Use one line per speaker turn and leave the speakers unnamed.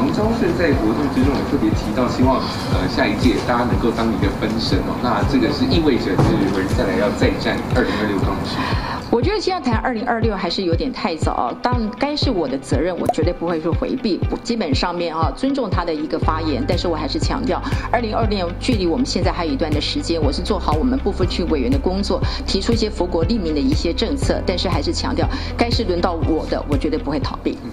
黄昭顺在活动之中也特别提到，希望下一届大家能够当一个分身哦。那这个是意味着就是有人再来要再战2026高雄市。
我觉得现在谈2026还是有点太早，当然该是我的责任，我绝对不会去回避。基本上面尊重他的一个发言，但是我还是强调，2026距离我们现在还有一段的时间，我是做好我们不分区委员的工作，提出一些福国利民的一些政策，但是还是强调，该是轮到我的，我绝对不会逃避。